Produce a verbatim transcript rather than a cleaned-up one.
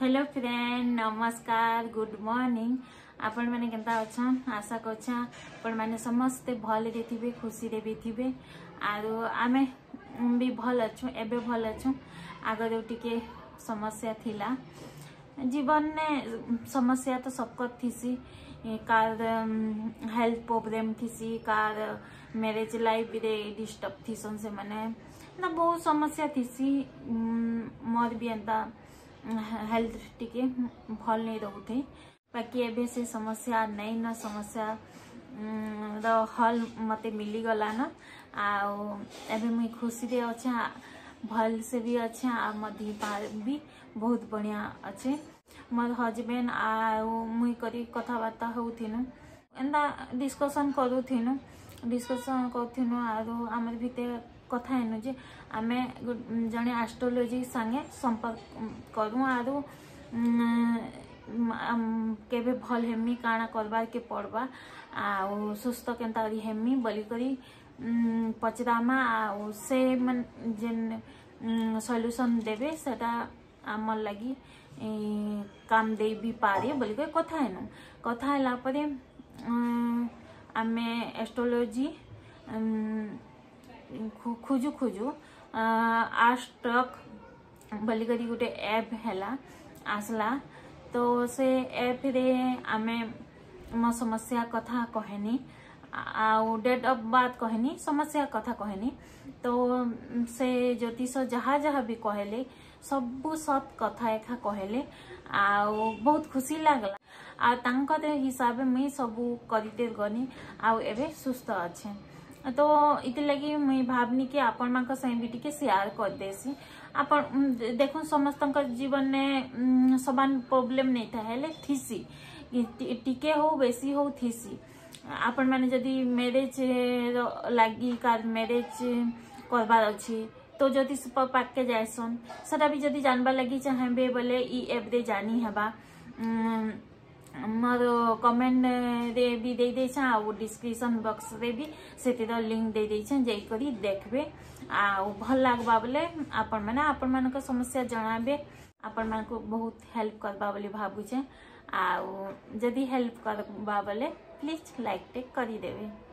Hello friend, नमस्कार, good morning. आपण मैंने केंता अच्छा आशा करछा आपण मैंने समस्ते भल रे थिबे, खुशी रे भी थिबे। आरो आमे भी भल अच्छु, एबे भल अच्छु। आगर टिके समस्या थिला जीवन ने, समस्या तो सबको थीसी। कार हेल्थ प्रॉब्लम थीसी, कार मैरिज लाइफ रे डिस्टर्ब थीसन से माने ना बहुत समस्या थीसी। मोर भी एंता हेल्थ टिके भल नहीं रोथे। बाकी एबे से समस्या नहीं ना, समस्या रो हल मते मिली गला ना। आउ एबे मुई खुशी रे अच्छा, भल से भी अच्छा। आ मधी पार भी बहुत बढ़िया अच्छे। मोर हस्बैंड आउ मुई करी कथबार्ता होथिनु, एंदा डिस्कशन करूथिनु डिस्कशन करूथिनु आरो आमर भितर कथा हेनु जे आमे जने एस्ट्रोलॉजी संगे संपर्क करू। आरो केबे भल हेमी काना करबार के पड़बा, आउ सुस्थ केंता करी हेमी बोली करी पचरामा। आउ से मन जेन सॉल्यूशन देबे सेटा आमर लगी काम दे भी पारे बोली करी कथा हेनु। कथा हला परे आमे एस्ट्रोलॉजी खोजु खोजु आस्ट्रक बोली करी गोटे ऐप हैला आसला। तो से ऐप रे आमे मो समस्या कथा कहनी, आउ डेट ऑफ बर्थ कहनी, समस्या कथा कहनी। तो से ज्योतिष जहा जहा भी कहले सबू सत कथा एखा कहले। आउ बहुत खुशी लागला। आ तांकर हिसाब में सबू करते गनी, आउ एबे सुस्थ अच्छे। तो इति लगी मुई भावनी कि आपण मानक संग भी टिके शेयर कर देसी। आपण देखो समस्त जीवन ने समान प्रॉब्लम नहीं था हेले थीसी, टिके हो बेसी हो थीसी। आपण माने जदी मैरिज लागी कार मैरिज करबार अछि तो जदी सुपर पाक के जायसन सदा भी जदी जानबा लगी चाहेबे बोले ई ऐप दे जानी हेबा। मोर कमेंट रे भी दे दे छा, आ डिस्क्रिप्शन बॉक्स रे भी सेतिर लिंक दे दे छन, जई करी देखबे। आ भल लागबा बोले आपण माने आपण मानक समस्या जणाबे, आपण मानको बहुत हेल्प करबा बोली भाबु छे। आ जदी हेल्प करबा बोले प्लीज लाइक टेक करी देबे।